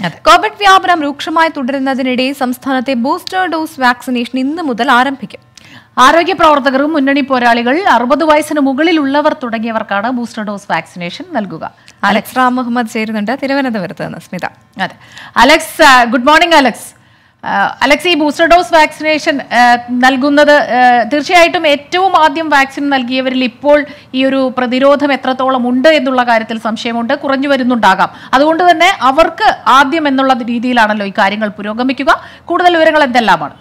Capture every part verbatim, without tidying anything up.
Covid വ്യാപനം രൂക്ഷമായി തുടരുന്നതിനിടെ സംസ്ഥാനത്തെ ബൂസ്റ്റർ ഡോസ് വാക്സിനേഷൻ ഇന്ന് മുതൽ ആരംഭിക്കും. ആരോഗ്യ പ്രവർത്തകരും മുന്നണി പോരാളികൾ അറുപത് വയസ്സിന് മുകളിലുള്ളവർ തുടങ്ങിയവർക്കാണ് ബൂസ്റ്റർ ഡോസ് വാക്സിനേഷൻ നൽകുക. അലക്സ് റാം മുഹമ്മദ് ചേരുന്നുണ്ട് തിരുവനന്തപുരത്ത് നിന്ന്. സ്മിത. അതെ, Alex, good morning Alex. Alex, ഈ ബൂസ്റ്റർ ഡോസ് വാക്സിനേഷൻ നൽകുന്നത് തീർച്ചയായിട്ടും ഏറ്റവും ആദ്യം വാക്സിൻ നൽകിയവരിൽ ഇപ്പോൾ ഈ ഒരു പ്രതിരോധം എത്രത്തോളം ഉണ്ട് എന്നുള്ള കാര്യത്തിൽ സംശയമുണ്ട്, കുറഞ്ഞു വരുന്നുണ്ടാകാം. അതുകൊണ്ട് തന്നെ അവർക്ക് ആദ്യം എന്നുള്ള രീതിയിലാണല്ലോ ഈ കാര്യങ്ങൾ പുരോഗമിക്കുക. കൂടുതൽ വിവരങ്ങൾ എന്തെല്ലാമാണ്?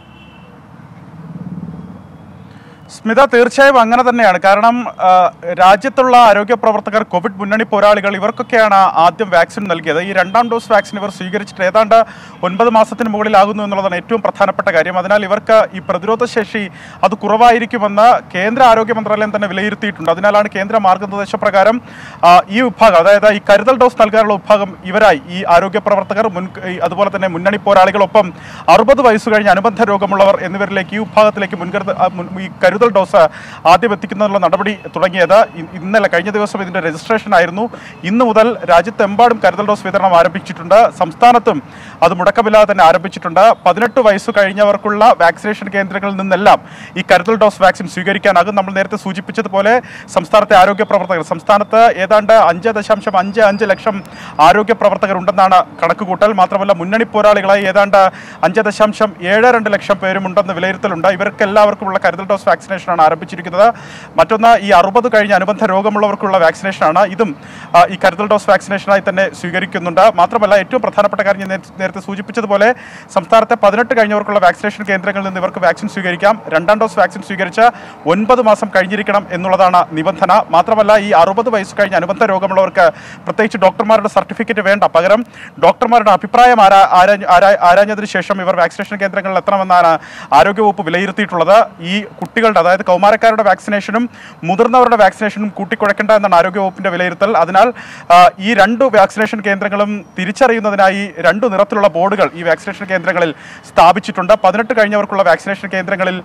സ്മിത, തീർച്ചയായും അങ്ങനെ തന്നെയാണ്. കാരണം രാജ്യത്തുള്ള ആരോഗ്യ പ്രവർത്തകർ, കോവിഡ് മുന്നണി പോരാളികൾ, ഇവർക്കൊക്കെയാണ് ആദ്യം വാക്സിൻ നൽകിയത്. ഈ രണ്ടാം ഡോസ് വാക്സിൻ ഇവർ സ്വീകരിച്ചിട്ട് ഏതാണ്ട് ഒൻപത് മാസത്തിന് മുകളിലാകുന്നു എന്നുള്ളതാണ് ഏറ്റവും പ്രധാനപ്പെട്ട കാര്യം. അതിനാൽ ഇവർക്ക് ഈ പ്രതിരോധ ശേഷി അത് കുറവായിരിക്കുമെന്ന് കേന്ദ്ര ആരോഗ്യ മന്ത്രാലയം തന്നെ വിലയിരുത്തിയിട്ടുണ്ട്. അതിനാലാണ് കേന്ദ്ര മാർഗനിർദ്ദേശപ്രകാരം ഈ വിഭാഗം, അതായത് ഈ കരുതൽ ഡോസ് നൽകാനുള്ള വിഭാഗം ഇവരായി ഈ ആരോഗ്യ പ്രവർത്തകർ, മുൻ അതുപോലെ തന്നെ മുന്നണി പോരാളികളൊപ്പം അറുപത് വയസ്സ് കഴിഞ്ഞ് അനുബന്ധ രോഗമുള്ളവർ എന്നിവരിലേക്ക് ഈ വിഭാഗത്തിലേക്ക് മുൻകരുതൽ ഈ കരുതൽ ഡോസ് ആദ്യം എത്തിക്കുന്നതിനുള്ള നടപടി തുടങ്ങിയത് ഇന്നലെ, കഴിഞ്ഞ ദിവസം ഇതിന്റെ രജിസ്ട്രേഷൻ ആയിരുന്നു. ഇന്ന് മുതൽ രാജ്യത്തെമ്പാടും കരുതൽ ഡോസ് വിതരണം ആരംഭിച്ചിട്ടുണ്ട്. സംസ്ഥാനത്തും അത് മുടക്കമില്ലാതെ തന്നെ ആരംഭിച്ചിട്ടുണ്ട്. പതിനെട്ട് വയസ്സ് കഴിഞ്ഞവർക്കുള്ള വാക്സിനേഷൻ കേന്ദ്രങ്ങളിൽ നിന്നെല്ലാം ഈ കരുതൽ ഡോസ് വാക്സിൻ സ്വീകരിക്കാനാകും. നമ്മൾ നേരത്തെ സൂചിപ്പിച്ചതുപോലെ സംസ്ഥാനത്തെ ആരോഗ്യ പ്രവർത്തകർ, സംസ്ഥാനത്ത് ഏതാണ്ട് അഞ്ച് ദശാംശം അഞ്ച് അഞ്ച് ലക്ഷം ആരോഗ്യ പ്രവർത്തകർ ഉണ്ടെന്നാണ് കണക്കുകൂട്ടൽ. മാത്രമല്ല മുന്നണി പോരാളികളായി ഏതാണ്ട് അഞ്ച് ദശാംശം ഏഴ് രണ്ട് ലക്ഷം പേരുമുണ്ടെന്ന് വിലയിരുത്തലുണ്ട്. ഇവർക്കെല്ലാവർക്കുമുള്ള കരുതൽ ഡോസ് വാക്സിനേഷനാണ് ആരംഭിച്ചിരിക്കുന്നത്. മറ്റൊന്ന്, ഈ അറുപത് കഴിഞ്ഞ അനുബന്ധ രോഗമുള്ളവർക്കുള്ള വാക്സിനേഷനാണ്. ഇതും ഈ കരുതൽ ഡോസ് വാക്സിനേഷനായി തന്നെ സ്വീകരിക്കുന്നുണ്ട്. മാത്രമല്ല ഏറ്റവും പ്രധാനപ്പെട്ട കാര്യം ഞാൻ നേരത്തെ സൂചിപ്പിച്ചതുപോലെ സംസ്ഥാനത്തെ പതിനെട്ട് കഴിഞ്ഞവർക്കുള്ള വാക്സിനേഷൻ കേന്ദ്രങ്ങളിൽ നിന്ന് ഇവർക്ക് വാക്സിൻ സ്വീകരിക്കാം. രണ്ടാം ഡോസ് വാക്സിൻ സ്വീകരിച്ച് ഒൻപത് മാസം കഴിഞ്ഞിരിക്കണം എന്നുള്ളതാണ് നിബന്ധന. മാത്രമല്ല ഈ അറുപത് വയസ്സ് കഴിഞ്ഞ അനുബന്ധ രോഗമുള്ളവർക്ക് പ്രത്യേകിച്ച് ഡോക്ടർമാരുടെ സർട്ടിഫിക്കറ്റ് വേണ്ട, പകരം ഡോക്ടർമാരുടെ അഭിപ്രായം ആരാ ആരാഞ്ഞതിന് ശേഷം ഇവർ വാക്സിനേഷൻ കേന്ദ്രങ്ങളിൽ എത്തണമെന്നാണ് ആരോഗ്യവകുപ്പ് വിലയിരുത്തിയിട്ടുള്ളത്. ഈ കുട്ടികളുടെ, അതായത് കൗമാരക്കാരുടെ വാക്സിനേഷനും മുതിർന്നവരുടെ വാക്സിനേഷനും കൂട്ടിക്കുഴക്കേണ്ട എന്നാണ് ആരോഗ്യവകുപ്പിന്റെ വിലയിരുത്തൽ. അതിനാൽ ഈ രണ്ട് വാക്സിനേഷൻ കേന്ദ്രങ്ങളും തിരിച്ചറിയുന്നതിനായി രണ്ടു നിറത്തിലുള്ള ബോർഡുകൾ ഈ വാക്സിനേഷൻ കേന്ദ്രങ്ങളിൽ സ്ഥാപിച്ചിട്ടുണ്ട്. പതിനെട്ട് കഴിഞ്ഞവർക്കുള്ള വാക്സിനേഷൻ കേന്ദ്രങ്ങളിൽ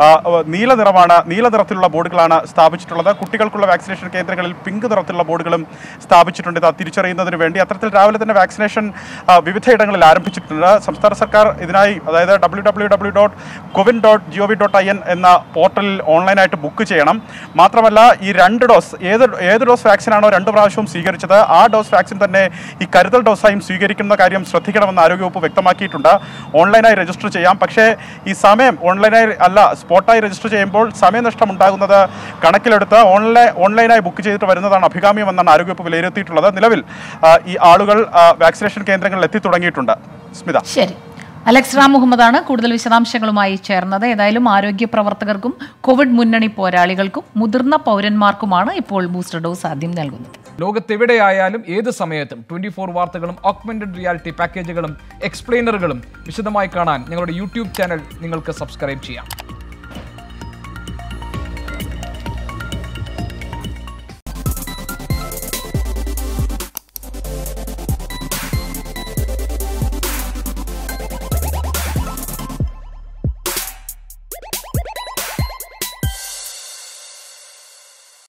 നീല നിറമാണ് നീല നിറത്തിലുള്ള ബോർഡുകളാണ് സ്ഥാപിച്ചിട്ടുള്ളത്. കുട്ടികൾക്കുള്ള വാക്സിനേഷൻ കേന്ദ്രങ്ങളിൽ പിങ്ക് നിറത്തിലുള്ള ബോർഡുകളും സ്ഥാപിച്ചിട്ടുണ്ട് ഇത് തിരിച്ചറിയുന്നതിന് വേണ്ടി. അത്തരത്തിൽ രാവിലെ തന്നെ വാക്സിനേഷൻ വിവിധയിടങ്ങളിൽ ആരംഭിച്ചിട്ടുണ്ട്. സംസ്ഥാന സർക്കാർ ഇതിനായി, അതായത് W W W dot CoWIN dot G O V dot I N എന്ന പോർട്ടലിൽ ഓൺലൈനായിട്ട് ബുക്ക് ചെയ്യണം. മാത്രമല്ല ഈ രണ്ട് ഡോസ്, ഏത് ഏത് ഡോസ് വാക്സിനാണോ രണ്ട് പ്രാവശ്യവും സ്വീകരിച്ചത് ആ ഡോസ് വാക്സിൻ തന്നെ ഈ കരുതൽ ഡോസായും സ്വീകരിക്കുന്ന കാര്യം ശ്രദ്ധിക്കണമെന്ന് ആരോഗ്യവകുപ്പ് വ്യക്തമാക്കിയിട്ടുണ്ട്. ഓൺലൈനായി രജിസ്റ്റർ ചെയ്യാം. പക്ഷേ ഈ സമയം ഓൺലൈനായി അല്ല, സ്പോട്ടായി രജിസ്റ്റർ ചെയ്യുമ്പോൾ സമയനഷ്ടം ഉണ്ടാകുന്നത് കണക്കിലെടുത്ത് ഓൺലൈൻ ഓൺലൈനായി ബുക്ക് ചെയ്തിട്ട് വരുന്നതാണ് അഭികാമ്യമെന്നാണ് ആരോഗ്യവകുപ്പ് വിലയിരുത്തിയിട്ടുള്ളത്. നിലവിൽ ഈ ആളുകൾ വാക്സിനേഷൻ കേന്ദ്രങ്ങളിൽ എത്തി തുടങ്ങിയിട്ടുണ്ട്. സ്മിത. ശരി, അലക്സ് റാം മുഹമ്മദാണ് കൂടുതൽ വിശദാംശങ്ങളുമായി ചേർന്നത്. ഏതായാലും ആരോഗ്യ പ്രവർത്തകർക്കും കോവിഡ് മുന്നണി പോരാളികൾക്കും മുതിർന്ന പൗരന്മാർക്കുമാണ് ഇപ്പോൾ ബൂസ്റ്റർ ഡോസ് ആദ്യം നൽകുന്നത്. ലോകത്തെവിടെയായാലും ഏത് സമയത്തും ട്വന്റി ഫോർ വാർത്തകളും ഓഗ്മെന്റഡ് റിയാലിറ്റി പാക്കേജുകളും എക്സ്പ്ലെയിനറുകളും വിശദമായി കാണാൻ ഞങ്ങളുടെ യൂട്യൂബ് ചാനൽ നിങ്ങൾക്ക് സബ്സ്ക്രൈബ് ചെയ്യാം.